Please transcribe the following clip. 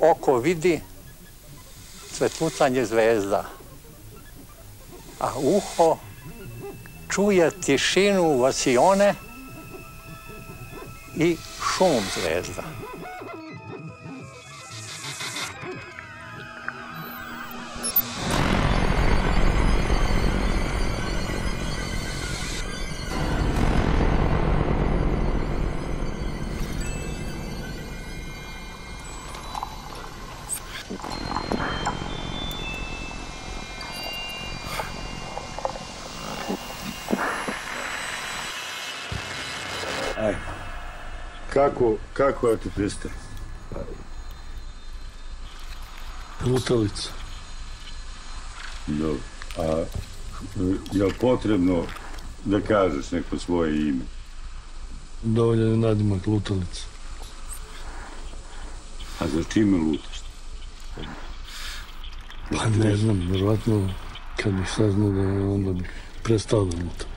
oko vidi cvetutanje zvezda, a uho čuje tišinu vasione i šum zvezda. Kako ja ti pristajem? Lutalica. Dobro. A je li potrebno da kažeš neko svoje ime? Dovoljan je nadimak Lutalica. A za čime lutaš? Pa ne znam, vjerovatno kad bih saznao da onda bih prestao da lutam.